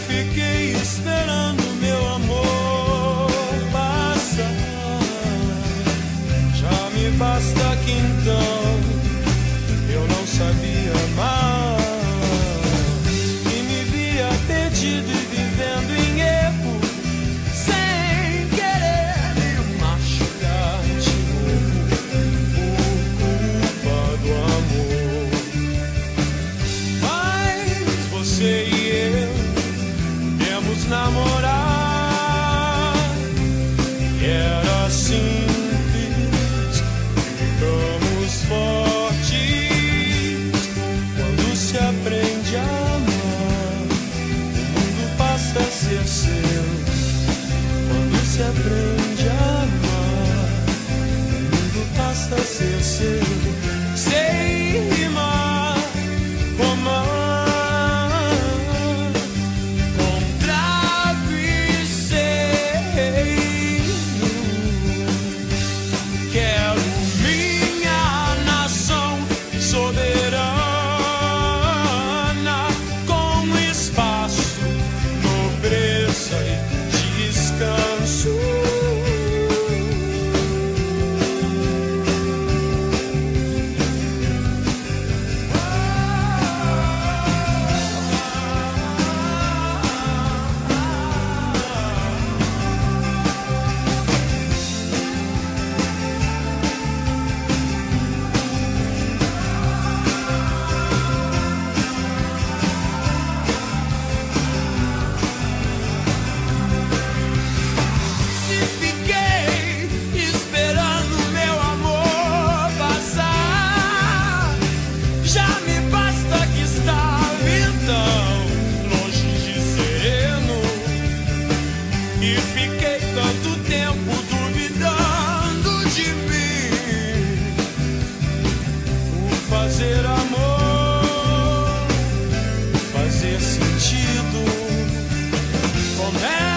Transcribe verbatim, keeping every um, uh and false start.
fiquei esperando meu amor passar. Já me basta que então eu não sabia amar e me via perdido e vivendo em erro, sem querer me machucar de novo por culpa do amor. Mas você e eu podemos namorar, e era simples, ficamos fortes quando se aprende a amar. O mundo passa a ser seu quando se aprende a amar. O mundo passa a ser seu. Sei rimar, romance. Fazer amor, fazer sentido, começa.